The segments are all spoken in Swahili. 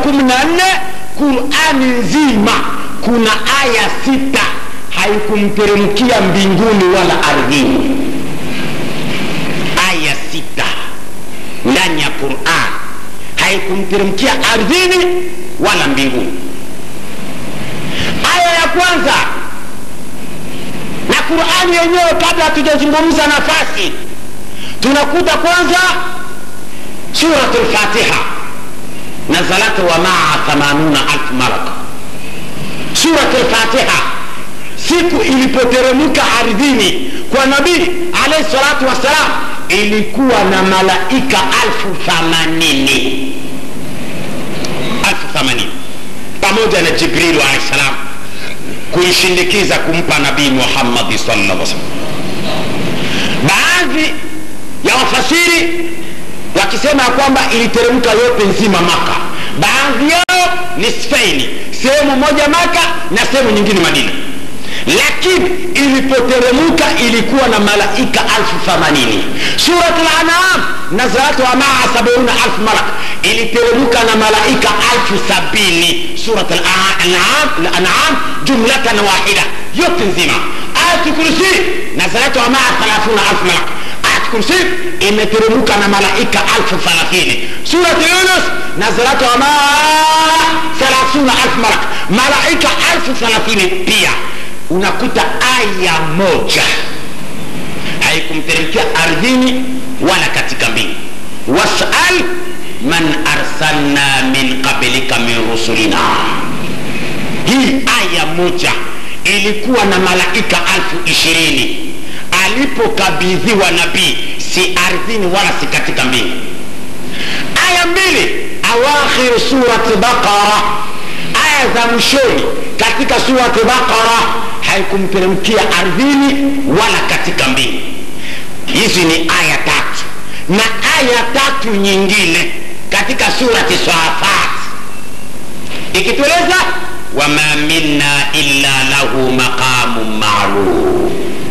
14 Qur'ani nzima kuna aya 6 haikumteremkia mbinguni wala ardhini. Aya 6 ndani ya Qur'an haikumteremkia ardhini wala mbinguni. Aya ya kwanza, na Qur'ani yenyewe kabla hatujazungumza nafasi, tunakuta kwanza suratul Fatiha nazalat wa ma'a 80,000 malak. Suratul Fatiha siku ilipoteremka ardhini kwa nabii alayhi salatu wasalam ilikuwa na malaika 80,000 pamoja na Jibril alayhi salam kuishindikiza kumpa nabii Muhammad sallallahu alaihi wasallam. Baadhi ya wafasiri wakisema kwamba iliteremka yote nzima Maka. Baadhi yao ni Spain, sehemu moja Maka na sehemu nyingine Madina. Lakini ilipoteremka ilikuwa na malaika 80,000. Surat al-An'am nazalat wa ma'a 70,000 malak, iliteremka na malaika 70,000. Surat al-An'am jumlatan wahida, yote nzima. Ayatul Kursi nazalat wa ma'a 30,000 malak, Ayatul Kursi imeteremka na malaika 30,000. Surat Yunus nazalat wa ma'a 30,000 malak, malaika 30,000 pia. Unakuta aya moja haikumteremkia ardhini wala katika mbingu. Was'al man arsalna min qablika min rusulina. Hii aya moja ilikuwa na malaika 20,000 alipokabidhiwa nabii, si ardhini wala si katika mbingu. Aya mbili awakhir surat Baqara, aya za mwishoni katika surat Baqara haikumteremkia ardhini wala katika mbingu. Hizi ni aya 3, na aya 3 nyingine katika surati Safat ikitueleza wama minna illa lahu maqamun ma'lum.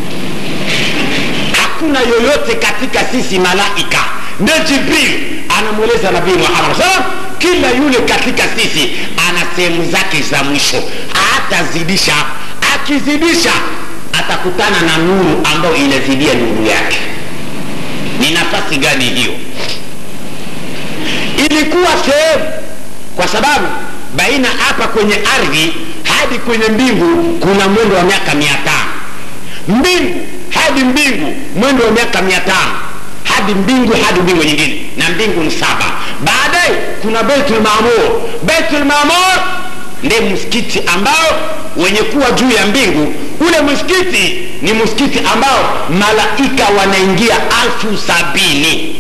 Hakuna yoyote katika sisi malaika, ndio Jibril anamueleza nabii Muhammad sallallahu, kila yule katika sisi ana sehemu zake za mwisho, atazidisha. Akizidisha atakutana na nuru ambayo inazidia nuru yake. Ni nafasi gani hiyo? Ilikuwa sehemu, kwa sababu baina hapa kwenye ardhi hadi kwenye mbingu kuna mwendo wa miaka 500. Mbingu hadi mbingu mwendo wa miaka 500, hadi mbingu nyingine, na mbingu ni 7. Baadaye kuna Baitul Maamur. Baitul Maamur ni msikiti ambao wenye kuwa juu ya mbingu. Ule msikiti ni msikiti ambao malaika wanaingia 70,000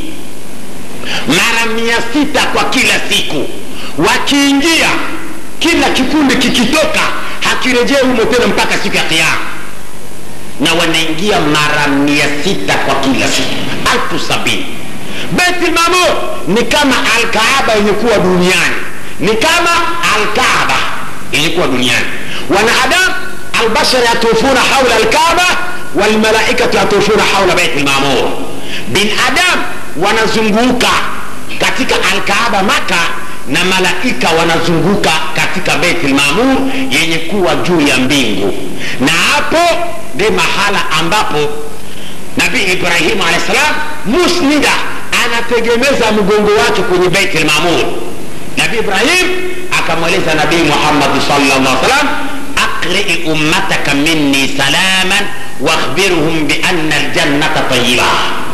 mara 600 kwa kila siku. Wakiingia, kila kikundi kikitoka hakirejea humo tena mpaka siku ya Kiyama, na wanaingia mara 600 kwa kila siku, 70,000. Baitul Maamur ni kama Al-Kaaba ilikuwa duniani, ni kama Al-Kaaba ilikuwa duniani. Wanadamu albashar yatufuna hawla Al-Kaaba wal malaikatu yatufuna hawla Baitul Maamur. Bin Adam wanazunguka katika Al-Kaaba Maka, na malaika wanazunguka katika Baitul Maamur yenye kuwa juu ya mbingu. Na hapo ndi mahala ambapo Nabii Ibrahim alayhis salam musnida anategemeza mgongo wake kwenye Baitul Maamur. Nabii Ibrahim akamweleza Nabii Muhammad sallallahu alaihi wasallam, aqri ummataka minni salaman wakhbirhum bi anna aljannata tayyiba.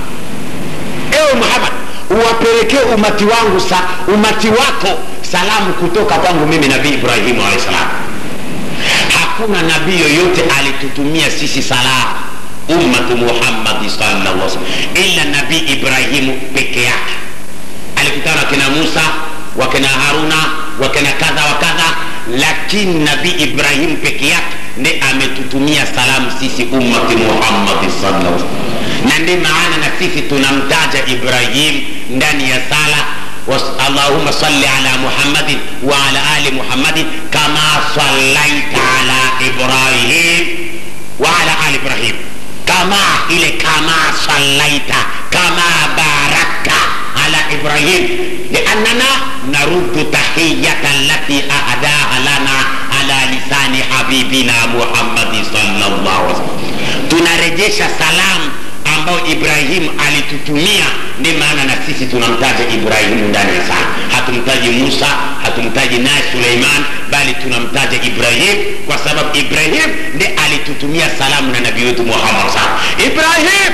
Ewe Muhammad, uwapelekee umati wako salamu kutoka kwangu mimi Nabii Ibrahim alayhis salam. Hakuna nabii yoyote alitutumia sisi salamu ummatu Muhammad sallallahu alaihi wasallam illa Nabii Ibrahim peke yake. Alikutana kina Musa wa kina Haruna wa kina kadha wa kadha, lakini Nabii Ibrahim peke yake ndiye ametutumia salamu sisi ummati Muhammad sallallahu alaihi wasallam. Na ndiyo maana na sisi tunamtaja Ibrahim ndani ya sala, Allahumma salli ala Muhammadin wa ala ali Muhammadin kama sallaita ala Ibrahim wa ala ali Ibrahim. Kama ile kama sallaita, kama barakta ala إبراهيم لأننا نرد تحية التي أهداها لنا على لسان حبيبنا محمد صلى الله عليه وسلم. tunarejesha salam ambao Ibrahim alitutumia. Ni maana na sisi tunamtaja Ibrahim ndani ya sala. Hatumtaji Musa, hatumtaji naye Suleiman, bali tunamtaja Ibrahim kwa sababu Ibrahim ndiye alitutumia salamu na nabii wetu Muhammad sallallahu alaihi wasallam. Ibrahim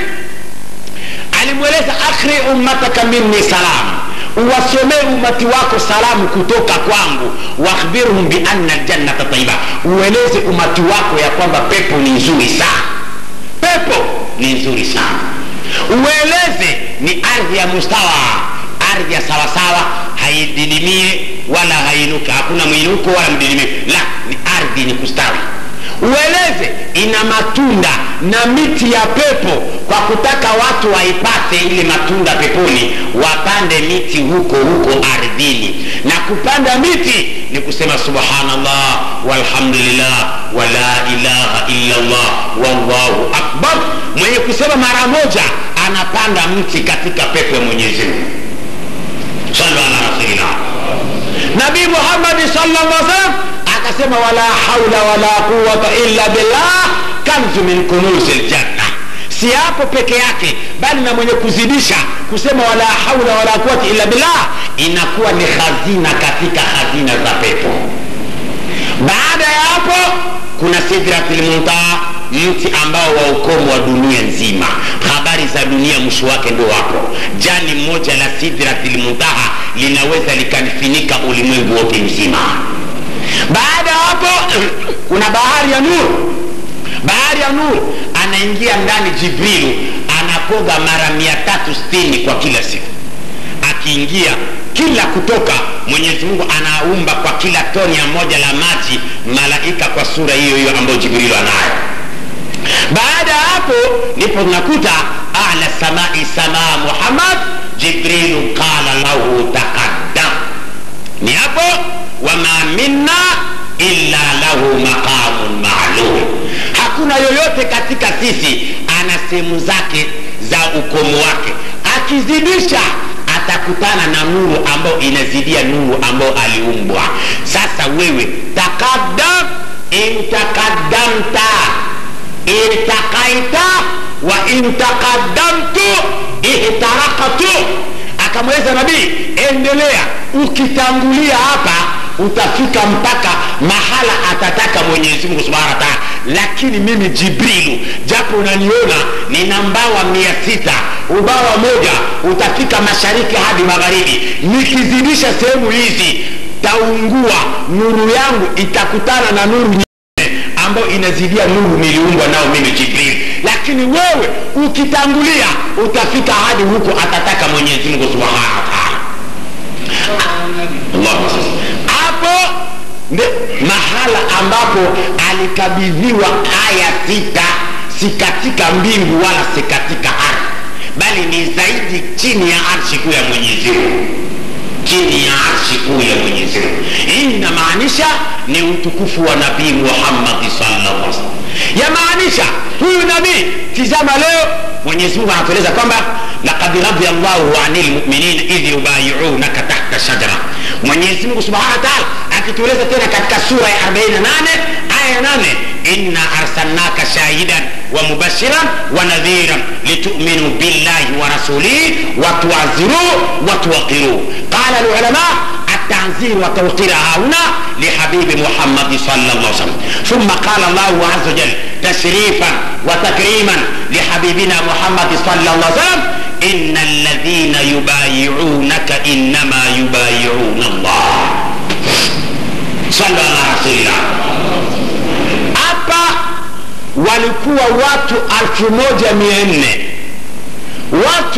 alimweleza akhri ummataka minni salam, uwasomee umati wako salamu kutoka kwangu. Wakhbirhum bi anna aljannata tayyiba, ueleze umati wako ya kwamba pepo ni nzuri sana. Pepo ni nzuri sana. Ueleze ni ardhi ya mustawa, ardhi ya sawa sawa, haididimie wala hainuka, hakuna mwinuko wala mdidimie, la, ni ardhi ni kustawi. Ueleze ina matunda na miti ya pepo, kwa kutaka watu waipate ile matunda peponi, wapande miti huko huko ardhini. Na kupanda miti ni kusema subhanallah walhamdulillah wala ilaha illa Allah wallahu akbar. Mwenye kusema mara moja anapanda mti katika pepo ya Mwenyezi Mungu. Sallallahu alaihi wasallam. Nabii Muhammad sallallahu alaihi wasallam akasema wala haula wala quwwata illa billah kanzu min kunuzil janna. Si hapo peke yake, bali na mwenye kuzidisha kusema wala haula wala quwwata illa billah, inakuwa ni hazina katika hazina za pepo. Baada ya hapo kuna sidratul muntaha, mti ambao wa ukomo wa dunia nzima. Habari za dunia mwisho wake ndio hapo. Jani moja la sidratul muntaha linaweza likanifinika ulimwengu wote mzima. Baada hapo kuna bahari ya nuru. Bahari ya nuru anaingia ndani Jibrilu, anakoga mara 360 kwa kila siku. Akiingia kila kutoka, Mwenyezi Mungu anaumba kwa kila toni ya moja la maji malaika kwa sura hiyo hiyo ambayo Jibrilu anayo. Baada hapo ndipo tunakuta a'la samai samaa Muhammad, Jibrilu qala lahu taqaddam. Ni hapo wama minna illa lahu maqamun ma'lum. Hakuna yoyote katika sisi ana sehemu zake za ukomo wake. Akizidisha atakutana na nuru ambayo inazidia nuru ambayo aliumbwa. Sasa wewe taqaddam, intaqaddamta, irtaqaita wa intaqaddamtu ihtaraqtu. Akamweleza nabii, endelea, ukitangulia hapa utafika mpaka mahala atataka Mwenyezi Mungu Subhanahu wa Ta'ala. Lakini mimi Jibrilu, japo unaniona nina mbawa 600, ubawa moja utafika mashariki hadi magharibi. Nikizidisha sehemu hizi taungua, nuru yangu itakutana na nuru nyingine ambayo inazidia nuru niliumbwa nao mimi Jibrilu. Lakini wewe ukitangulia utafika hadi huko atataka Mwenyezi Mungu Subhanahu wa Ta'ala. Allahu Akbar. Hapo ndio mahala ambapo alikabidhiwa aya 6, si katika mbingu wala si katika ardhi, bali ni zaidi chini ya arshi kuu ya Mwenyezi Mungu. Chini ya arshi kuu ya Mwenyezi Mungu. Hii inamaanisha ni utukufu wa Nabii Muhammad sallallahu alaihi wasallam. Yamaanisha huyu nabii, tizama leo Mwenyezi Mungu anatueleza kwamba laqad radiyallahu 'anil mu'minina idh yubay'unaka tahta shajara. Mwenyezi Mungu Subhanahu wa Ta'ala akitueleza tena katika sura ya 48 aya 8, inna arsalnaka shahidan wa mubashiran wa nadhiran litu'minu billahi wa rasulihi wa tu'azziru wa tuwaqqiru. Qala al-ulama التعزير وتوقيرها هنا لحبيب محمد صلى الله عليه وسلم. ثم قال الله عز وجل تشريفا وتكريما لحبيبنا محمد صلى الله عليه وسلم إن الذين يبايعونك إنما يبايعون الله. صلى الله عليه وسلم. Hapa walikuwa watu 1400, watu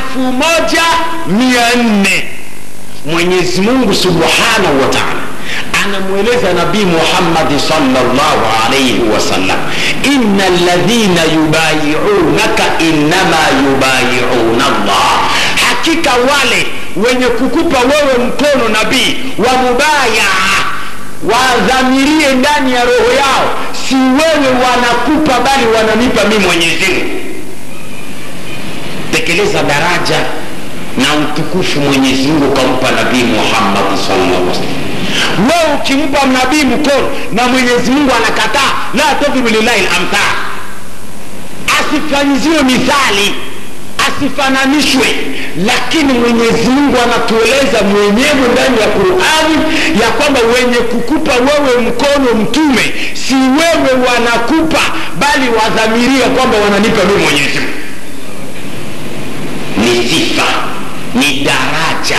1400. Mwenyezi Mungu Subhanahu wa Ta'ala anamweleza Nabii Muhammad sallallahu alayhi wasallam, innal ladhina yubayi'unaka innama yubayi'una Allah. Hakika wale wenye kukupa wewe mkono nabii wa mubayaa, wadhamirie ndani ya roho yao, si wewe wanakupa bali wananipa mimi Mwenyezi Mungu. Tekeleza daraja na utukufu Mwenyezi Mungu kampa Nabii Muhammad sallallahu alaihi wasallam. Wewe ukimpa nabii mkono na Mwenyezi Mungu anakataa, la tadribu lillahi al-amthal, asifanyiziwe mithali, asifananishwe. Lakini Mwenyezi Mungu anatueleza mwenyewe ndani ya Qur'ani ya kwamba wenye kukupa wewe mkono mtume si wewe wanakupa, bali wadhamiria kwamba wananipa mimi Mwenyezi Mungu. Ni sifa, ni daraja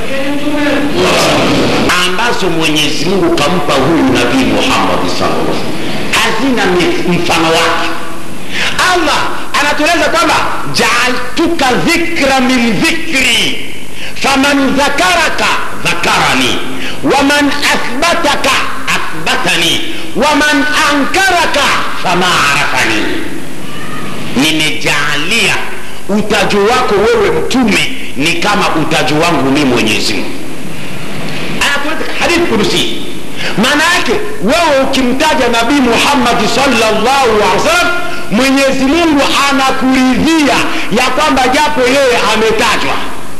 ambazo Mwenyezi Mungu kampa huyu Nabii Muhammad sallallahu alaihi wasallam, hazina mfano wake. Allah anatueleza kwamba ja'altuka dhikra min dhikri faman dhakaraka dhakarani waman athbataka athbatani waman ankaraka fama arafani. Nimejalia utajo wako wewe mtume ni kama utajo wangu mimi Mwenyezi Mungu. Anakueleza hadithi kudusi, maana yake wewe ukimtaja Nabii Muhammad sallallahu alaihi wasallam, Mwenyezi Mungu anakuridhia ya kwamba japo yeye ametajwa,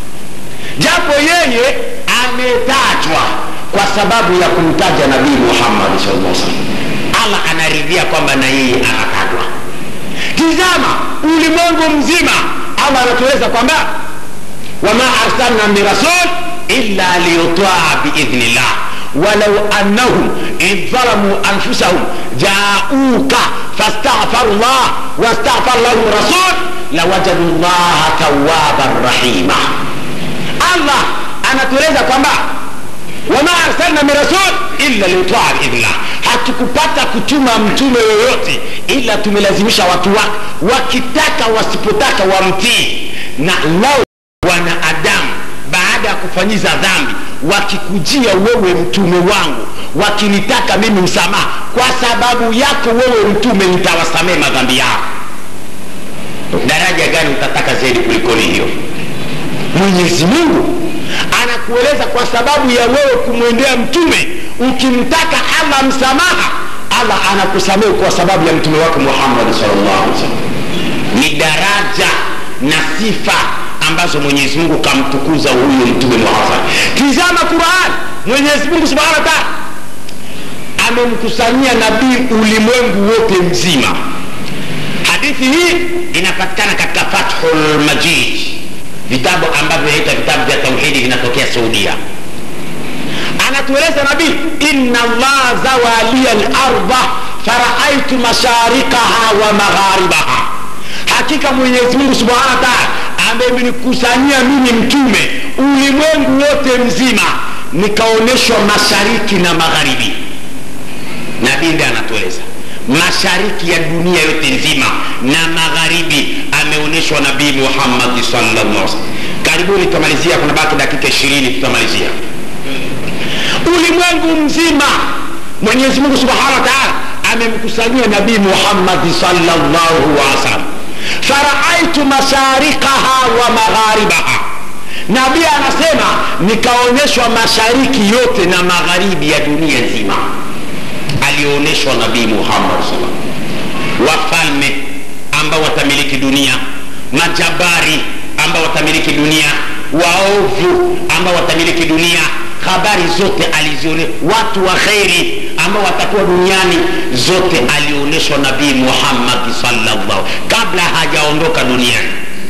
kwa sababu ya kumtaja Nabii Muhammad sallallahu alaihi wasallam, Allah anaridhia kwamba na yeye anatajwa. Tizama ulimwengu mzima, Allah anatueleza kwamba wama arsalna min rasul illa liyutaa biidhnillah walau annahum idhalamu anfusahum ja'uka fastaghfirullah wastaghfar lahum rasul lawajadu llaha tawwaban rahima. Allah anatueleza kwamba wama arsalna min rasul illa liyutaa biidhnillah, hatukupata kutuma mtume yoyote ila tumelazimisha watu wake wakitaka wasipotaka wamtii. Na lao wanadamu baada ya kufanyiza dhambi wakikujia wewe mtume wangu wakinitaka mimi msamaha, kwa sababu yako wewe mtume nitawasamehe madhambi yao. Daraja gani utataka zaidi kuliko hiyo? Mwenyezi Mungu anakueleza kwa sababu ya wewe kumwendea mtume, ukimtaka Allah msamaha, Allah anakusamehe kwa sababu ya mtume wako Muhammad sallallahu alaihi wasallam. Ni daraja na sifa ambazo Mwenyezi Mungu kamtukuza huyu mtume Muhammad. Tizama Qur'an, Mwenyezi Mungu subhanahu wa ta'ala amemkusanyia nabii ulimwengu wote mzima. Hadithi hii inapatikana katika Fathul Majid, vitabu ambavyo vinaitwa vitabu vya tauhidi vinatokea Saudia. Anatueleza nabii, inna Allah zawaliya al-ardha fara'aytu masharikaha wa magharibaha, hakika Mwenyezi Mungu subhanahu wa ta'ala amenikusanyia mimi mtume ulimwengu wote mzima, nikaoneshwa mashariki na magharibi. Nabii ndiye anatueleza mashariki ya dunia yote nzima na magharibi ameoneshwa Nabii Muhammad sallallahu alaihi wasallam. Karibuni tutamalizia, kuna baki dakika 20 tutamalizia. Ulimwengu mzima Mwenyezi Mungu subhanahu wa ta'ala amemkusanyia Nabii Muhammad sallallahu alaihi wasallam. Fara'aitu masharikaha wa magharibaha, nabii anasema nikaonyeshwa mashariki yote na magharibi ya dunia nzima. Alioneshwa Nabii Muhammad sallallahu alaihi wasallam wafalme ambao watamiliki dunia, majabari ambao watamiliki dunia, waovu ambao watamiliki dunia. Habari zote alizione, watu wa khairi ambao watakuwa duniani, zote alioneshwa Nabii Muhammad sallallahu kabla hajaondoka duniani.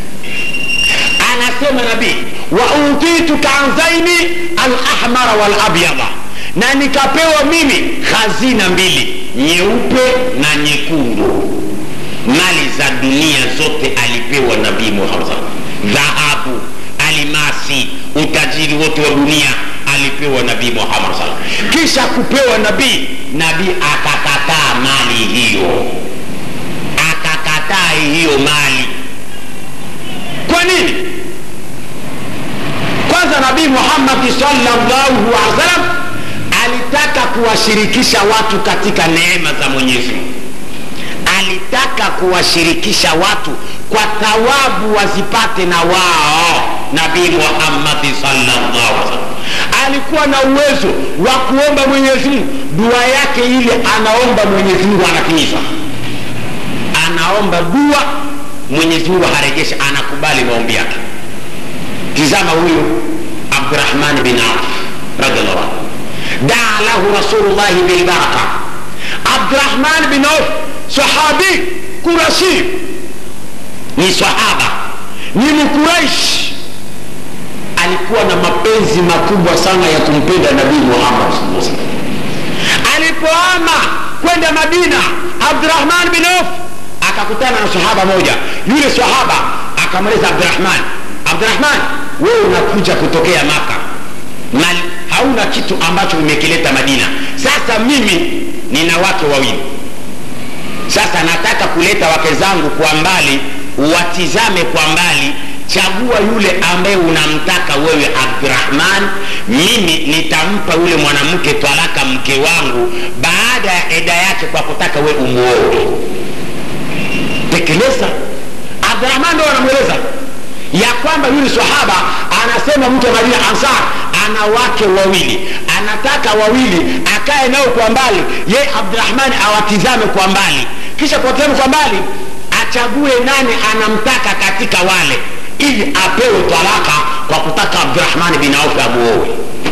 Anasema nabii, wa utitu kanzaini al-ahmar wal-abyad, na nikapewa mimi hazina mbili, nyeupe na nyekundu. Mali za dunia zote alipewa Nabii Muhammad. Dhahabu, alimasi, utajiri wote wa dunia alipewa Nabii Muhammad sallallahu alaihi wasallam. Kisha kupewa nabii akakataa mali hiyo, akakataa hiyo mali. Kwa nini? Kwanza Nabii Muhammad sallallahu alaihi wasallam alitaka kuwashirikisha watu katika neema za Mwenyezi Mungu. Alitaka kuwashirikisha watu kwa thawabu wazipate na wao. Nabii Muhammad sallallahu alaihi wasallam alikuwa na uwezo wa kuomba Mwenyezi Mungu, dua yake ile anaomba Mwenyezi Mungu anatimiza. Anaomba dua, Mwenyezi Mungu harejesha, anakubali maombi yake. tizama huyu Abdurrahman bin Auf radhiallahu anhu, daa lahu Rasulullah bil baraka. Abdurrahman bin Auf sahabi Qurashi, ni sahaba, ni Mquraish, alikuwa na mapenzi makubwa sana ya kumpenda Nabii Muhammad sallallahu alaihi wasallam. Alipoama kwenda Madina, Abdurrahman bin Auf akakutana na sahaba moja. Yule sahaba akamweleza Abdurrahman, Abdurrahman, wewe unakuja kutokea Maka, hauna kitu ambacho umekileta Madina. Sasa mimi nina wake wawili, sasa nataka kuleta wake zangu kwa mbali, watizame kwa mbali, chagua yule ambaye unamtaka wewe Abdurrahman, mimi nitampa yule mwanamke talaka mke wangu baada ya eda yake kwa kutaka wewe umuoe. Tekeleza. Abdurrahman ndo anamweleza ya kwamba yule sahaba anasema mtu wa Madina Ansar ana wake wawili, anataka wawili akae nao kwa mbali, ye Abdurrahman awatizame kwa mbali, kisha kwa tazama kwa mbali achague nani anamtaka katika wale, ili apewe talaka kwa kutaka Abdurrahman bin Auf amuoe.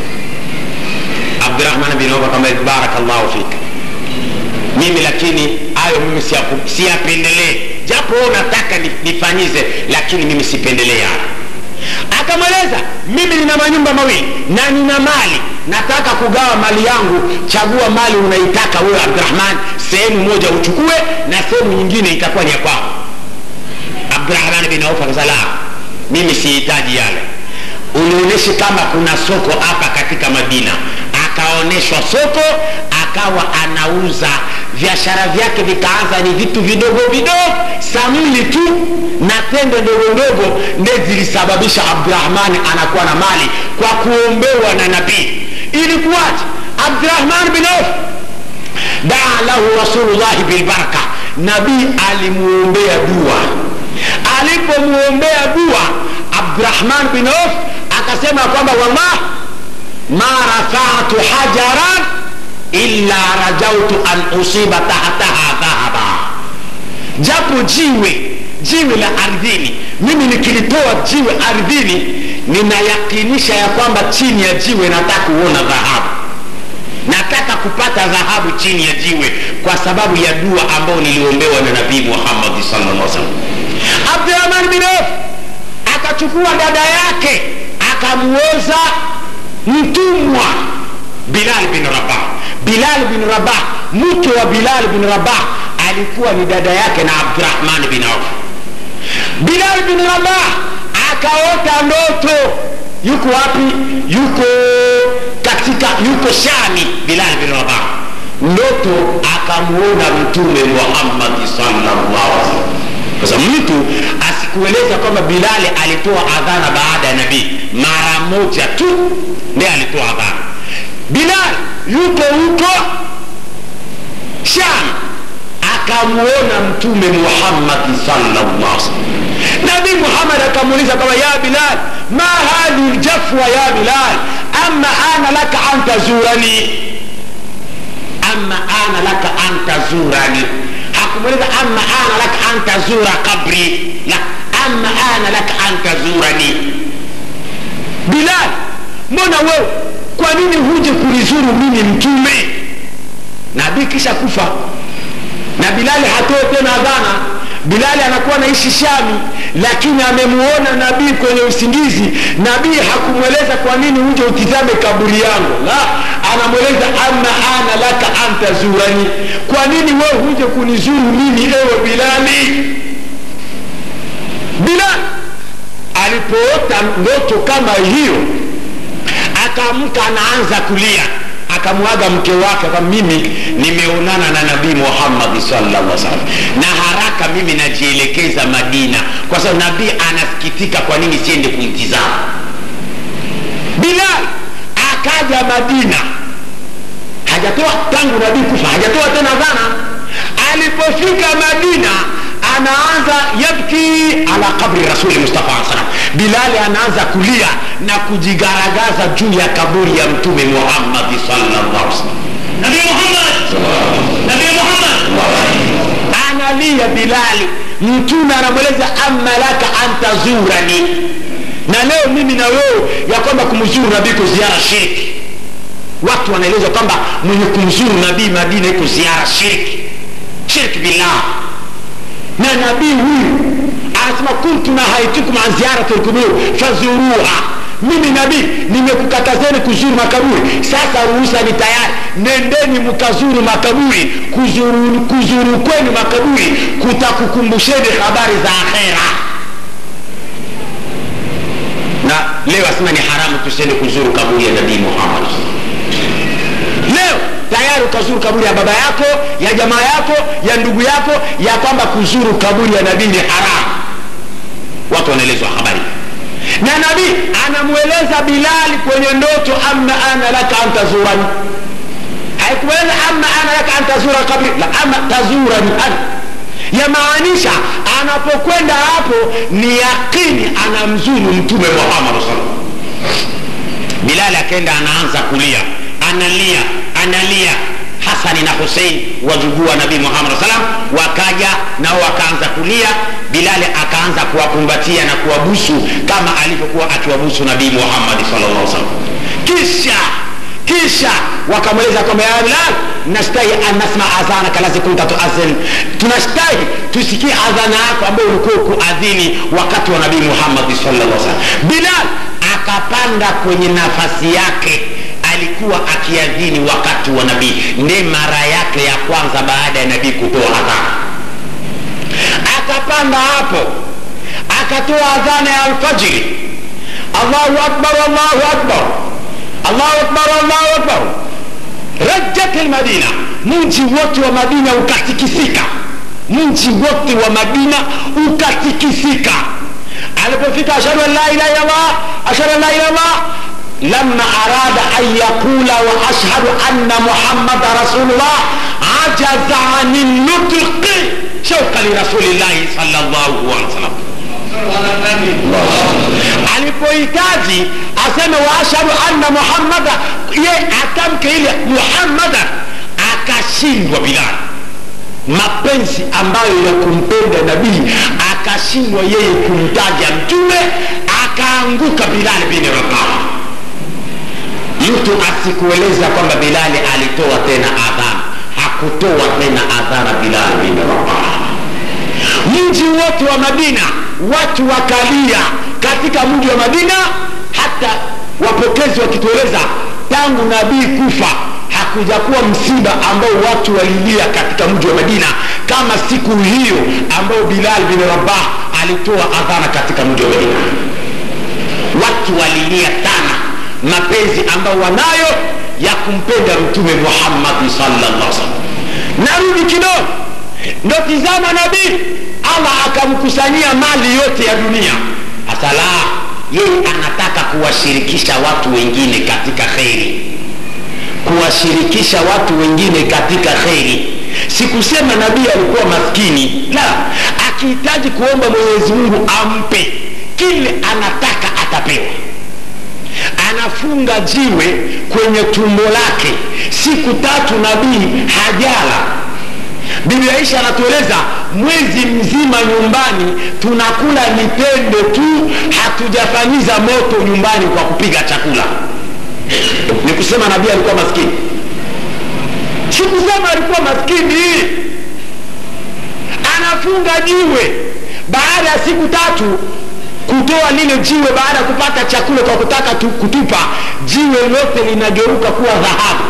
Abdurrahman bin Auf akamwambia barakallahu fika, mimi lakini hayo mimi siyapendelee, japo nataka nifanyize, lakini mimi sipendelee hayo. Akamweleza, mimi nina manyumba mawili na nina mali, nataka kugawa mali yangu, chagua mali unaitaka wewe Abdurrahman, sehemu moja uchukue na sehemu nyingine itakuwa ni kwako. Abdurrahman bin Auf akasema, mimi sihitaji yale, unionyeshe kama kuna soko hapa katika Madina. Akaoneshwa soko, akawa anauza, biashara vyake vikaanza ni vitu vidogo vidogo, samili tu na tende ndogo ndogo, ndizo zilisababisha Abdurrahman anakuwa na mali kwa kuombewa na nabii. Ilikuwaje? Abdurrahman bin Auf daa lahu Rasulullah bil baraka, nabii alimuombea dua. Alipomuombea dua, Abdurrahman bin Auf akasema kwamba wallah ma rafa'tu hajaran illa rajautu an usiba tahtaha dhahaba, japo jiwe la ardhini, mimi nikilitoa jiwe ardhini ninayakinisha ya kwamba chini ya jiwe nataka kuona dhahabu, nataka kupata dhahabu chini ya jiwe, kwa sababu ya dua ambayo niliombewa na Nabii Muhammad sallallahu alaihi wasallam. Abdurrahman bin Auf akachukua dada yake akamuoza mtumwa Bilal bin Rabah. Bilal bin Rabah, mke wa Bilal bin Rabah alikuwa ni dada yake na Abdurrahman bin Auf. Bilal bin Rabah akaota ndoto, yuko wapi? Yuko Shami. Bilal bin Rabah ndoto akamuona Mtume Muhammad sallallahu alaihi wasallam. Sasa mtu asikueleza kwamba Bilal alitoa adhana baada ya nabii, mara moja tu ndiye alitoa adhana. Bilal yuko huko Sham, akamuona Mtume Muhammad sallallahu alaihi wasallam. Nabii Muhammad akamuuliza kama, ya Bilal, ma hadhi aljafwa ya Bilal, amma ana laka an tazurani, amma ana laka an tazurani. Hakumweleza amma ana laka an tazura qabri, la, amma ana laka an tazurani. Bilal, mbona wewe, kwa nini huje kunizuru mimi mtume? Nabii kisha kufa na Bilal hatoe tena adhana. Bilal anakuwa naishi Shami, lakini amemuona nabii kwenye usingizi. Nabii hakumweleza kwa nini huje utizame kaburi yangu, la, anamweleza amma ana laka anta zurani, kwa nini wewe huje kunizuru mimi ewe Bilali? Bilal alipoota ndoto kama hiyo, akaamka anaanza kulia, akamuaga mke wake kama, mimi nimeonana na Nabii Muhammad sallallahu alaihi wasallam na haraka mimi najielekeza Madina, kwa sababu nabii anasikitika kwa nini siende kumtizama. Bilal akaja Madina, hajatoa tangu nabii kufa, hajatoa tena adhana. Alipofika Madina anaanza yabki ala qabri Rasuli Mustafa sallallahu alaihi wasallam. Bilal anaanza kulia na kujigaragaza juu ya kaburi ya Mtume Muhammad sallallahu alaihi wasallam. Nabii Muhammad analia Bilal. Mtume anamweleza amma laka anta zurani, Na leo mimi na wewe ya kwamba kumzuru nabii iko ziara shirki. Watu wanaeleza kwamba mwenye kumzuru nabii Madina iko ziara shirki. Shirki billah. Na nabii huyu anasema kuntu nahaitukum an ziyaratil qubur fazuruha. Mimi nabii nimekukatazeni kuzuru makaburi, sasa ruhusa ni tayari, nendeni mkazuru makaburi. Kuzuru kwenu makaburi kutakukumbusheni habari za akhera. Na leo asema ni haramu tusende kuzuru kaburi ya Nabii Muhammad. Leo tayari ukazuru kaburi ya baba yako, ya jamaa yako, ya ndugu yako, ya kwamba kuzuru kaburi ya nabii ni haramu. Watu wanaelezwa habari. Na nabii anamueleza Bilal kwenye ndoto, amma ana laka antazurani. Haikueleza amma ana laka antazura kabri, la amma tazurani ana. Ya maanisha anapokwenda hapo ni yakini anamzuru Mtume Muhammad sallallahu alaihi wasallam. Bilal akaenda anaanza kulia, analia. Hasani na Hussein wajukuu wa Nabii Muhammad sallallahu alaihi wasallam wakaja nao wakaanza kulia. Bilal akaanza kuwakumbatia na kuwabusu kama alivyokuwa akiwabusu Nabii Muhammad sallallahu alaihi wasallam. Kisha wakamweleza kwamba ya Bilal, nastahi an nasma adhanaka lazi kunta tuazin. Tunastahi tusikie adhana yako ambayo ulikuwa kuadhini wakati wa Nabii Muhammad sallallahu alaihi wasallam. Bilal akapanda kwenye nafasi yake, alikuwa akiadhini wakati wa nabii. Ndiye mara yake ya kwanza baada ya nabii kutoa adhana. Akapanda hapo akatoa adhana ya alfajiri. Allahu akbar, Allahu akbar, Allahu akbar, Allahu akbar. Rajjat almadina, mji wote wa Madina ukatikisika. Mji wote wa Madina ukatikisika. Alipofika ashhadu an la ilaha illa Allah, ashhadu an la ilaha illa Allah, لما أراد أن يقول وأشهد أن محمد رسول الله عجز عن النطق شوقا لرسول الله صلى الله عليه وسلم. alipohitaji aseme waashhadu anna Muhammada, ye atamke ile Muhammada, akashindwa Bilal. Mapenzi ambayo ya kumpenda nabii, akashindwa yeye kumtaja mtume, akaanguka Bilal bin Rabah. Mtu asikueleza kwamba Bilal alitoa tena adhana. Hakutoa tena adhana Bilal bin Rabah. Mji wote wa Madina watu wakalia katika mji wa Madina. Hata wapokezi wakitueleza tangu nabii kufa hakujakuwa msiba ambao watu walilia katika mji wa Madina kama siku hiyo ambao Bilal bin Rabah alitoa adhana katika mji wa Madina. Watu walilia sana mapenzi ambao wanayo ya kumpenda Mtume Muhammad sallallahu alaihi wasallam. Narudi kidogo, ndio tizama nabii Allah akamkusanyia mali yote ya dunia. Asala yeye anataka kuwashirikisha watu wengine katika khairi, kuwashirikisha watu wengine katika khairi. Sikusema nabii alikuwa maskini, la, akihitaji kuomba Mwenyezi Mungu ampe kile anataka atapewa. Anafunga jiwe kwenye tumbo lake siku 3 nabii hajala. Bibi Aisha anatueleza mwezi mzima nyumbani tunakula mitende tu, hatujafanyiza moto nyumbani kwa kupiga chakula. Ni kusema nabii alikuwa maskini? Sikusema alikuwa maskini. Anafunga jiwe baada ya siku 3 kutoa lile jiwe baada ya kupata chakula kwa kutaka kutupa, jiwe lote linageuka kuwa dhahabu.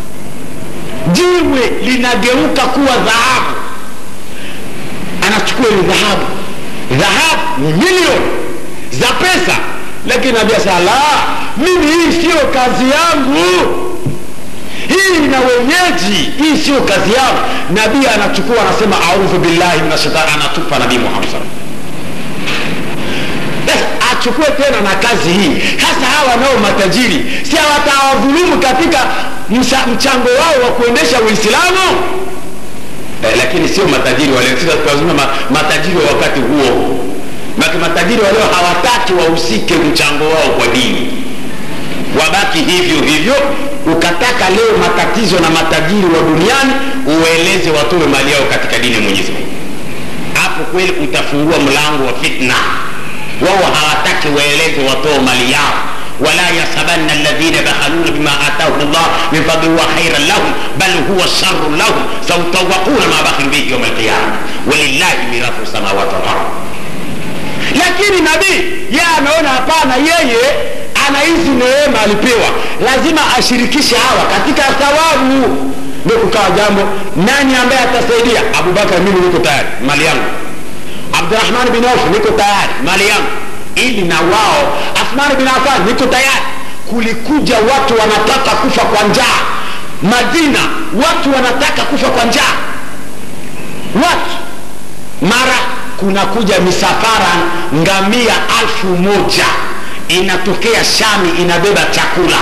Jiwe linageuka kuwa dhahabu. Anachukua ile dhahabu. Dhahabu ni milioni za pesa. Lakini nabii sala, mimi hii sio kazi yangu. Hii na wenyeji, hii sio kazi yangu. Nabii anachukua anasema a'udhu billahi minash shaitani, anatupa nabii Muhammad sallallahu alaihi wasallam. Achukue tena na kazi hii. Hasa hawa nao matajiri, si hawatawadhulumu katika mchango wao wa kuendesha Uislamu? Lakini sio matajiri wale, sisi tunazungumza matajiri wa wakati huo. Baki matajiri wale hawataki wahusike mchango wao kwa dini, wabaki hivyo hivyo. Ukataka leo matatizo na matajiri wa duniani ueleze watoe mali yao katika dini ya Mwenyezi Mungu, hapo kweli utafungua mlango wa fitna. wao hawataki waeleze watoe mali yao. wala yasabanna alladhina bakhaluna bima atahum Allah min fadli huwa khairan lahum bal huwa sharrun lahum sayutawaquna ma bakhilu bihi yawm al-qiyamah walillahi mirathu samawati wal ardh. Lakini nabii yeye ameona hapana, yeye ana hizi neema alipewa, lazima ashirikishe hawa katika thawabu. Ndio kukawa jambo, nani ambaye atasaidia? Abubakar, mimi niko tayari, mali yangu. Abdurrahman bin Auf, niko tayari, mali yangu. Ili na wao, Uthman bin Affan, niko tayari. Kulikuja watu wanataka kufa kwa njaa Madina, watu wanataka kufa kwa njaa, watu mara kunakuja misafara ngamia 1000 inatokea Shami, inabeba chakula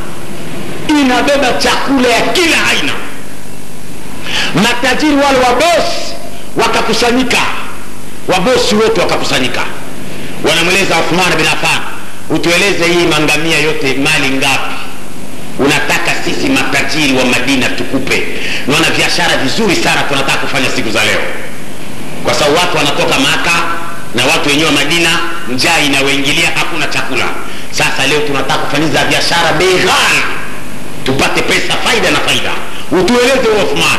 ya kila aina. Matajiri wale wabosi wakakusanyika, wabosi wote wakakusanyika, wanamweleza Uthman bin Affan, utueleze hii mangamia yote mali ngapi unataka sisi matajiri wa Madina tukupe? Naona biashara vizuri sana tunataka kufanya siku za leo, kwa sababu watu wanatoka Maka na watu wenyewe wa Madina njaa inawaingilia, hakuna chakula. Sasa leo tunataka kufanya biashara bei ghali, tupate pesa, faida na faida. Utueleze Uthman.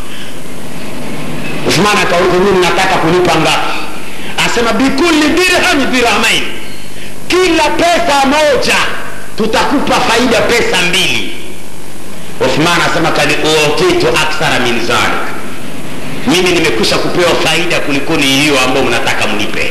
Uthman akauliza, mimi nataka kulipa ngapi? Asema bikulli dirhamain, kila pesa moja tutakupa faida pesa 2. Uthman asema kadi utitu akthara min zalik, mimi nimekusha kupewa faida kuliko ni hiyo ambayo mnataka mnipe.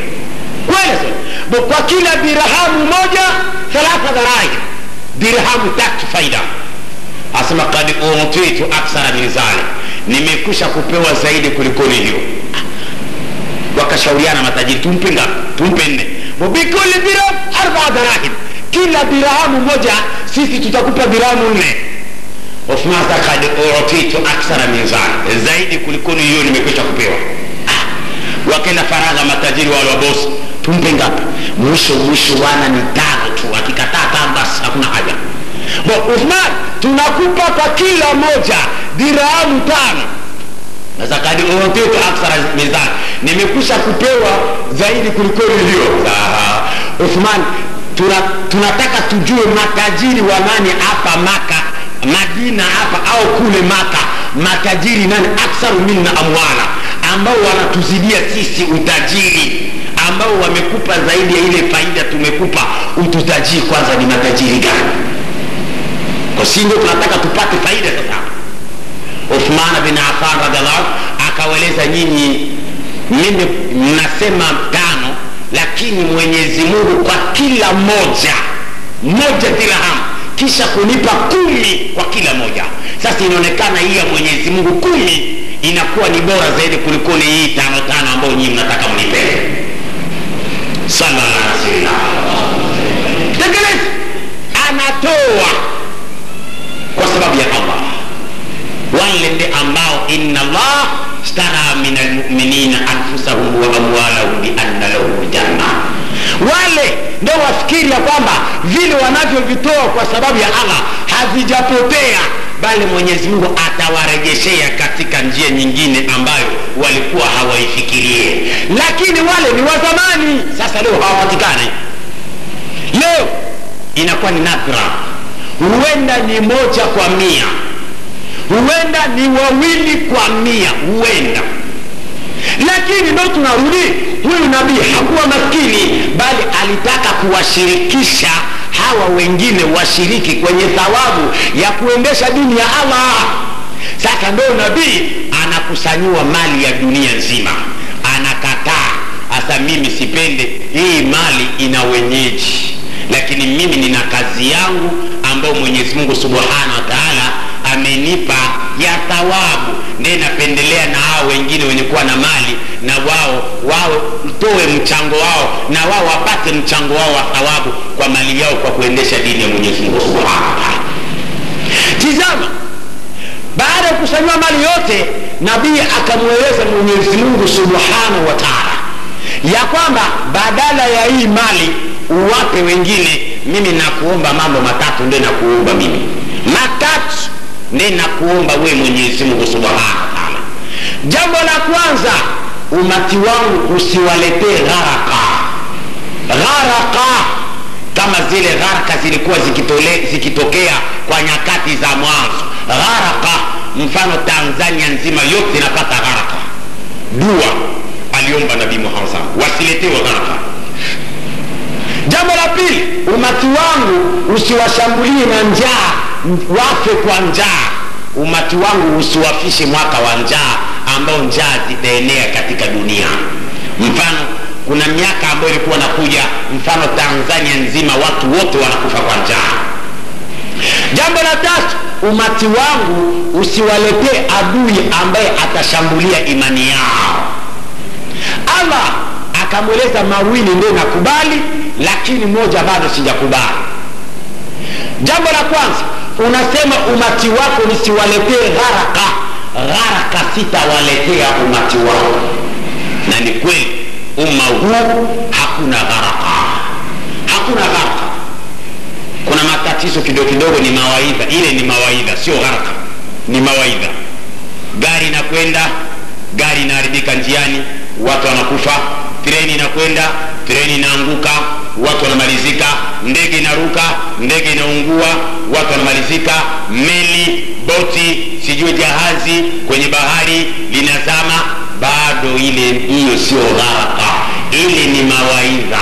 Kweli kwa kila dirhamu moja 3 dirham, dirhamu 3 faida. Asema kadi utitu akthara min zalik, nimekusha kupewa zaidi kuliko ni hiyo. Wakashauriana matajiri, tumpe ngapi? Tumpe 4. Bikuli dirham 4 dirham, kila dirhamu moja sisi tutakupa dirhamu 4. Uthman akadi utitu akthara min zalik, zaidi kuliko hiyo nimekwisha kupewa. Wakaenda faragha matajiri wale wa boss, tumpe ngapi? Mwisho wana ni 5 tu, akikataa 5 basi hakuna haja. Uthman, tunakupa kwa kila moja dirhamu 5. Na zakadi utitu akthara min zalik, nimekwisha kupewa zaidi kuliko hiyo. Uthman, tunataka tujue matajiri wa nani hapa Maka, Madina hapa au kule Maka, matajiri nani aktharu minna amwala, ambao wanatuzidia sisi utajiri, ambao wamekupa zaidi ya ile faida tumekupa. Ututajiri kwanza ni matajiri gani? Kwa singo tunataka tupate faida sasa. Uthman bin Affan radhiallahu akawaeleza, nyinyi mimi mnasema 5, lakini Mwenyezi Mungu kwa kila moja dirham kisha kunipa 10 kwa kila moja. Sasa inaonekana hii ya Mwenyezi Mungu 10 inakuwa ni bora zaidi kuliko ni hii 5 ambayo nyinyi mnataka mnipe. Sallallahu alaihi wasallam. Tekeleza, anatoa kwa sababu ya Allah. Wale ndio ambao inna Allah stara minal mu'minina anfusahum wa amwalahum bi anna lahum janna. Wale ndio wafikiri ya kwamba vile wanavyovitoa kwa sababu ya Allah havijapotea, bali Mwenyezi Mungu atawarejeshea katika njia nyingine ambayo walikuwa hawaifikirie. Lakini wale ni wa zamani, sasa leo hawapatikani. Leo inakuwa ni nadra, huenda ni 1 kwa 100, huenda ni 2 kwa 100, huenda. Lakini ndio tunarudi, huyu nabii hakuwa maskini, bali alitaka kuwashirikisha hawa wengine washiriki kwenye thawabu ya kuendesha dini ya Allah. Sasa ndio nabii anakusanyiwa mali ya dunia nzima, anakataa. Asa mimi sipende hii mali, ina wenyeji, lakini mimi nina kazi yangu ambayo Mwenyezi Mungu Subhanahu wa Ta'ala amenipa ya thawabu, ndiye napendelea na hao wengine wenye kuwa na mali, na wao toe mchango wao, na wao wapate mchango wao wa thawabu kwa mali yao kwa kuendesha dini ya Mwenyezi Mungu Subhanahu wa Ta'ala. Tizama, baada ya kusanywa mali yote, nabii akamweleza Mwenyezi Mungu Subhanahu wa Ta'ala ya kwamba badala ya hii mali uwape wengine, mimi nakuomba mambo 3 ndio nakuomba mimi. 3 ndio nakuomba wewe Mwenyezi Mungu Subhanahu wa Ta'ala. Jambo la kwanza, umati wangu usiwaletee gharaka. gharaka, kama zile gharaka zilikuwa zikitokea kwa nyakati za mwanzo. Gharaka, mfano Tanzania nzima yote inapata gharaka. Dua aliomba Nabii Muhammad wasiletewe gharaka. Jambo la pili, umati wangu usiwashambulie na njaa, wafe kwa njaa. Umati wangu usiwafishe mwaka wa njaa, ambao njaa zitaenea katika dunia. Mfano, kuna miaka ambayo ilikuwa nakuja, mfano Tanzania nzima watu wote wanakufa kwa njaa. Jambo la tatu, umati wangu usiwaletee adui ambaye atashambulia imani yao. Allah akamweleza mawili ndio nakubali, lakini moja bado sijakubali. Jambo la kwanza, unasema umati wako nisiwaletee gharaka. Gharaka sitawaletea umati wako, na ni kweli umma huu hakuna gharaka, hakuna gharaka. Kuna matatizo kidogo kidogo, ni mawaidha. Ile ni mawaidha, sio gharaka, ni mawaidha. Gari inakwenda, gari inaharibika njiani, watu wanakufa. Treni inakwenda, treni inaanguka, watu wanamalizika. Ndege inaruka, ndege inaungua, watu wanamalizika. Meli, boti, sijui jahazi kwenye bahari linazama, bado ile hiyo sio gharaka, ile ni mawaidha.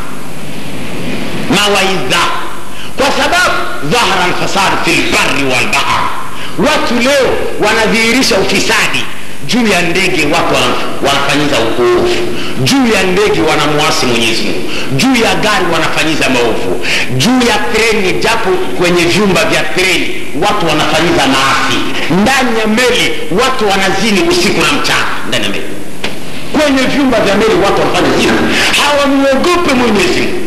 Mawaidha, kwa sababu dhahara al-fasad fil barri wal bahr. Watu leo wanadhihirisha ufisadi. Juu ya ndege watu wanafanyiza uovu, juu ya ndege wanamuasi Mwenyezi Mungu, juu ya gari wanafanyiza maovu, juu ya treni, japo kwenye vyumba vya treni watu wanafanyiza maasi, ndani ya meli watu wanazini usiku na mchana. Ndani ya meli, kwenye vyumba vya meli watu wanafanya zina, hawamuogope Mwenyezi Mungu.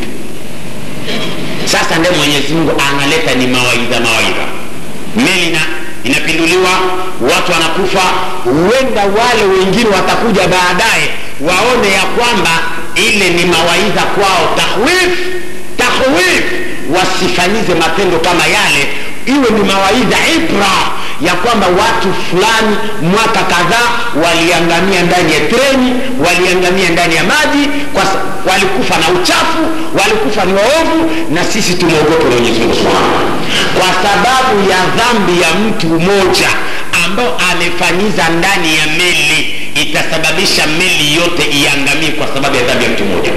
Sasa ndio Mwenyezi Mungu analeta ni mawaidha. Meli inapinduliwa, watu wanakufa. Huenda wale wengine watakuja baadaye waone ya kwamba ile ni mawaidha kwao, takhwif, wasifanyize matendo kama yale. Iwe ni mawaidha, ibra, ya kwamba watu fulani mwaka kadhaa waliangamia ndani ya treni, waliangamia ndani ya maji, walikufa na uchafu, walikufa ni waovu, na sisi tumeogopa Mwenyezi Mungu Subhanahu. Kwa sababu ya dhambi ya mtu mmoja ambao amefanyiza ndani ya meli, itasababisha meli yote iangamie kwa sababu ya dhambi ya mtu mmoja.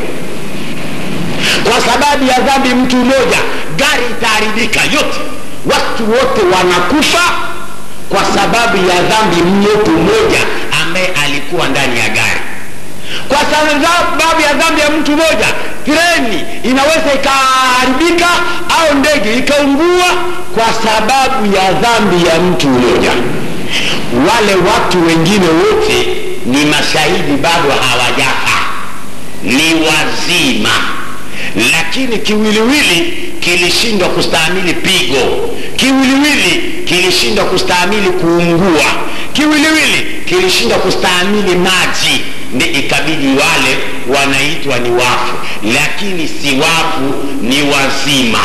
Kwa sababu ya dhambi mtu mmoja, gari itaharibika yote, watu wote wanakufa kwa sababu ya dhambi mtu mmoja ambaye alikuwa ndani ya gari. Kwa sababu ya dhambi ya mtu mmoja, treni inaweza ikaharibika au ndege ikaungua kwa sababu ya dhambi ya mtu mmoja. Wale watu wengine wote ni mashahidi, bado hawajafa, ni wazima, lakini kiwiliwili kilishindwa kustahimili pigo, kiwiliwili kilishindwa kustahimili kuungua, kiwiliwili kilishindwa kustahimili maji, ni ikabidi wale wanaitwa ni wafu, lakini si wafu, ni wazima.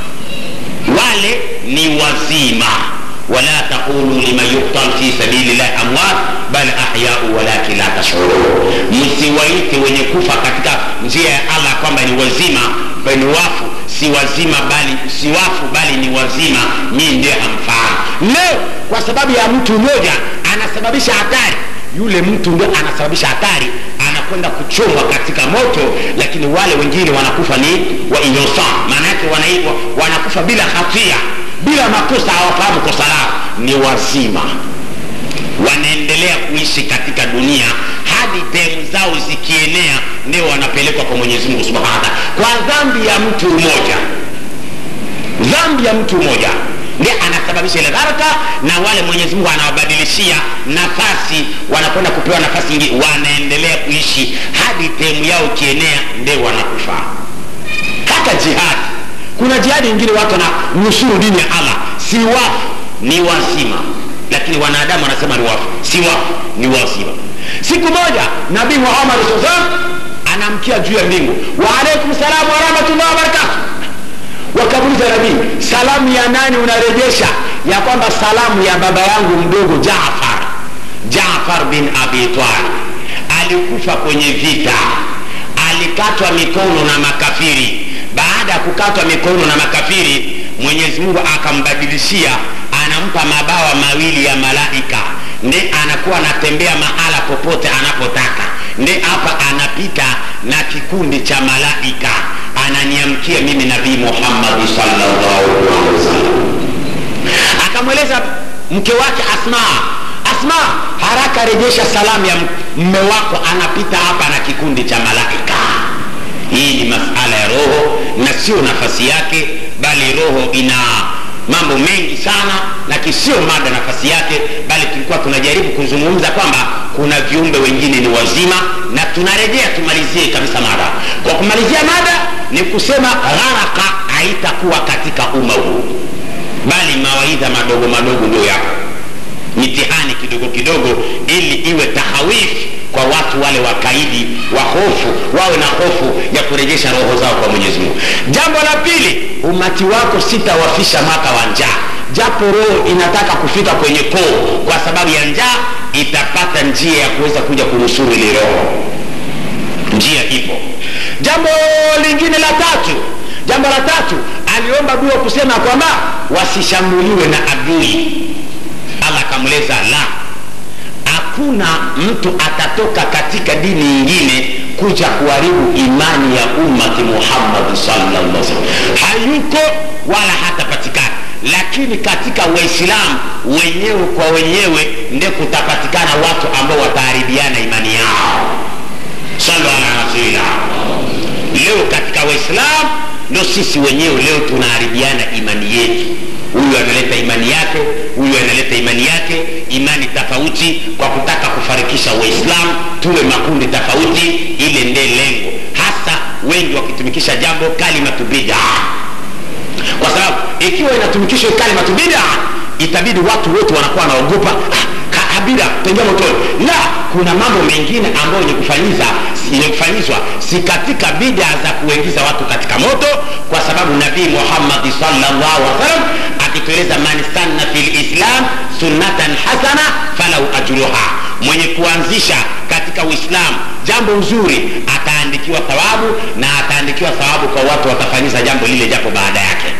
Wale ni wazima. wala taqulu liman yuqtal fi sabilillahi amwat bal ahya'u walakin la tash'urun. Msiwaite wenye kufa katika njia ya Allah kwamba ni wazima, bali wafu. Si wazima bali si wafu, bali ni wazima, mimi ndiye hamfahamu. Leo kwa sababu ya mtu mmoja anasababisha hatari, yule mtu ndiye anasababisha hatari, anakwenda kuchomwa katika moto, lakini wale wengine wanakufa ni wa innocent. Maana yake wanakufa bila hatia, bila makosa, hawafahamu kosa lao, ni wazima, wanaendelea kuishi katika dunia hadi demu zao zikienea, ndio wanapelekwa kwa Mwenyezi Mungu Subhanahu wa Ta'ala kwa dhambi ya mtu mmoja. Dhambi ya mtu mmoja ndiye anasababisha ile gharaka, na wale Mwenyezi Mungu anawabadilishia nafasi, wanakwenda kupewa nafasi nyingine, wanaendelea kuishi hadi demu yao kienea, ndio wanakufa. Hata jihad, kuna jihad nyingine watu na nusuru dini ya Allah, si wafu, ni wazima, lakini wanadamu wanasema ni wafu, si wafu, ni wazima. Siku moja Nabii Muhammad sallallahu alaihi wasallam anamkia juu ya mbingu, wa alaykum salaam wa rahmatullahi wa barakatuh. Wakamuuliza Nabii, salamu ya nani unarejesha? Ya kwamba salamu ya baba yangu mdogo Jaafar bin Abi Talib, alikufa kwenye vita, alikatwa mikono na makafiri. Baada ya kukatwa mikono na makafiri, Mwenyezi Mungu akambadilishia, anampa mabawa mawili ya malaika, ndiye anakuwa anatembea mahala popote anapotaka. Ndiye hapa anapita na kikundi cha malaika, ananiamkia mimi Nabii Muhammad sallallahu alaihi wasallam. Akamweleza mke wake Asma, haraka rejesha salamu ya mume wako, anapita hapa na kikundi cha malaika. Hii ni masala ya roho na sio nafasi yake, bali roho ina mambo mengi sana, lakini sio mada nafasi yake, bali tulikuwa tunajaribu kuzungumza kwamba kuna viumbe wengine ni wazima, na tunarejea tumalizie kabisa mada. Kwa kumalizia mada ni kusema gharaka haitakuwa katika umma huu, bali mawaidha madogo madogo ndio yako, mitihani kidogo kidogo, ili iwe tahawifi kwa watu wale wakaidi wa hofu, wawe na hofu ya kurejesha roho zao kwa Mwenyezi Mungu. Jambo la pili, umati wako sitawafisha mwaka wa njaa. Japo roho inataka kufika kwenye koo kwa sababu ya njaa, itapata njia ya kuweza kuja kunusuru ile roho. Njia ipo. Jambo la tatu, aliomba dua kusema kwamba wasishambuliwe na adui. Allah kamleza la, hakuna mtu atatoka katika dini nyingine kuja kuharibu imani ya ummati Muhammad sallallahu alaihi wasallam. Hayuko wala hatapatikana. Lakini katika Waislamu wenyewe kwa wenyewe ndio kutapatikana watu ambao wataharibiana imani yao. Sallallahu alaihi wasallam. Leo katika Waislamu ndio sisi wenyewe leo tunaharibiana imani yetu. Huyu analeta imani yake, huyu analeta imani yake, imani tofauti, kwa kutaka kufarikisha Waislamu tuwe makundi tofauti. Ile ndiyo lengo hasa, wengi wakitumikisha jambo kalimatu bid'ah. Kwa sababu ikiwa inatumikishwa kalimatu bid'ah, itabidi watu wote wanakuwa wanaogopa kabila tengia motoni. Na kuna mambo mengine ambayo kufanyizwa si katika bid'ah za kuingiza watu katika moto, kwa sababu Nabii Muhammad sallallahu alaihi wasallam akitueleza man sanna fil islam sunnatan hasana falau ajruha, mwenye kuanzisha katika Uislamu jambo nzuri ataandikiwa thawabu, na ataandikiwa thawabu kwa watu watafanyiza jambo lile japo baada yake.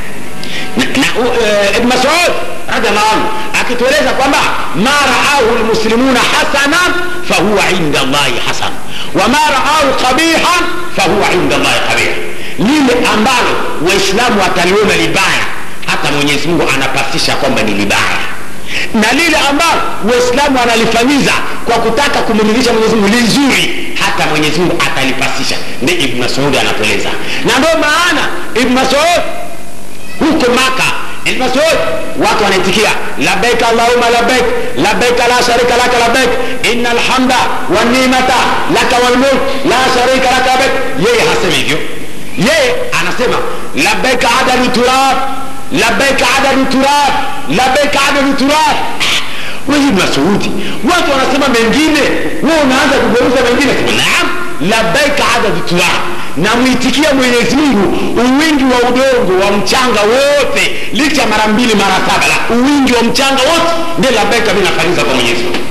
Ibn Mas'ud radhiallahu anhu akitueleza kwamba ma ra'ahu almuslimuna hasanan fahuwa inda Allahi hasan, wa ma ra'ahu qabihan fahuwa inda Allahi qabih. Lile ambalo Waislamu wataliona libaya, hata Mwenyezi Mungu anapasisha kwamba ni libaya, na lile ambalo Waislamu wanalifanyiza kwa kutaka kumridhisha Mwenyezi Mungu lizuri, hata Mwenyezi Mungu atalipasisha. Ndiye Ibn Mas'ud anatueleza. Na ndio maana Ibn Mas'ud huko Maka, Ibn Mas'ud watu wanaitikia labbaik Allahumma labbaik, labbaik la sharika laka labbaik, innal hamda wan ni'mata laka wal mulk la sharika laka labbaik. Yeye hasemi hivyo, yeye anasema labbaik adadu turab, labbaik adadu turab, labbaik adadu turab. Wewe Ibn Mas'ud, watu wanasema mengine, wewe unaanza kugeuza mengine. Naam, labbaik adadu turab, na muitikia Mwenyezi Mungu uwingi wa udongo wa mchanga wote, licha mara 2 mara 7, la uwingi wa mchanga wote ndio labbaika mimi nafanyiza kwa Mwenyezi Mungu.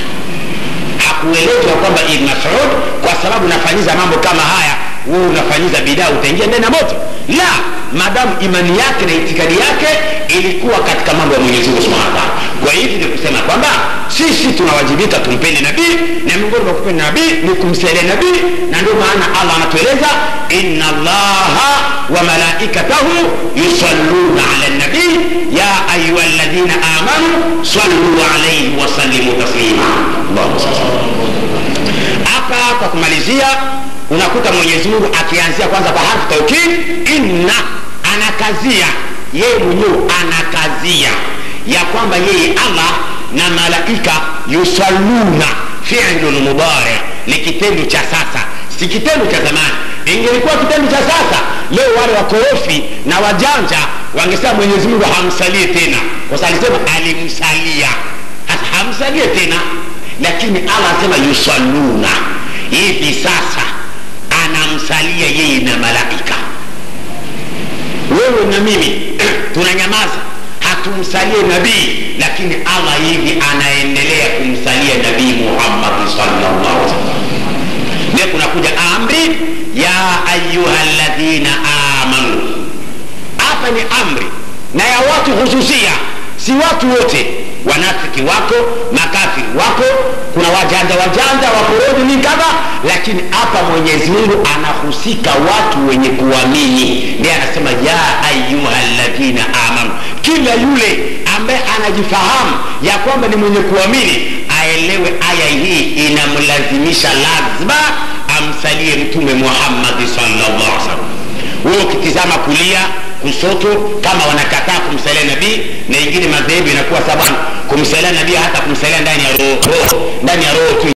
Hakuelezwa kwamba Ibn Mas'ud kwa sababu nafanyiza mambo kama haya wewe unafanyiza bidaa utaingia ndani ya moto. La, madamu imani yake na itikadi yake ilikuwa katika mambo ya Mwenyezi Mungu Subhanahu wa Ta'ala. Kwa hivyo ni kusema kwamba sisi tunawajibika tumpende nabii, na miongoni mwa kupenda nabii ni kumsaidia nabii. Na ndio maana Allah anatueleza inna Allaha wa malaikatahu yusalluna ala nabii ya ayyuhalladhina amanu sallu alayhi wa sallimu taslima. Allahumma salli. Hapa kwa kumalizia unakuta Mwenyezi Mungu akianzia kwanza kwa harfu taukid inna, anakazia yeye mwenyewe, anakazia ya kwamba yeye Allah na malaika yusalluna, fi'lun mudari, ni kitendo cha sasa, si kitendo cha zamani. Ingelikuwa kitendo cha sasa, leo wale wakorofi na wajanja wangesema Mwenyezi Mungu hamsalie tena, kwa sababu alisema alimsalia, hamsalie tena. Lakini Allah anasema yusalluna, hivi sasa anamsalia yeye na malaika. Wewe na mimi tunanyamaza, hatumsalie nabii, lakini Allah hivi anaendelea kumsalia Nabii Muhammad sallallahu alaihi wasallam. ndio kunakuja amri ya ayyuhalladhina amanu. Hapa ni amri na ya watu hususia, si watu wote. Wanafiki wako, makafiri wako, kuna wajanja waporoji ni kadha, lakini hapa Mwenyezi Mungu anahusika watu wenye kuamini. Ndiye anasema ya ayyuhalladhina amanu. Kila yule ambaye anajifahamu ya kwamba ni mwenye kuamini aelewe aya hii inamlazimisha lazima amsalie Mtume Muhammad sallallahu alaihi wasallam. Wewe ukitizama kulia kusoto, kama wanakataa kumsalia nabii, na ingine madhehebu inakuwa sababu kumsalia nabii hata kumsalia ndani ya roho tu.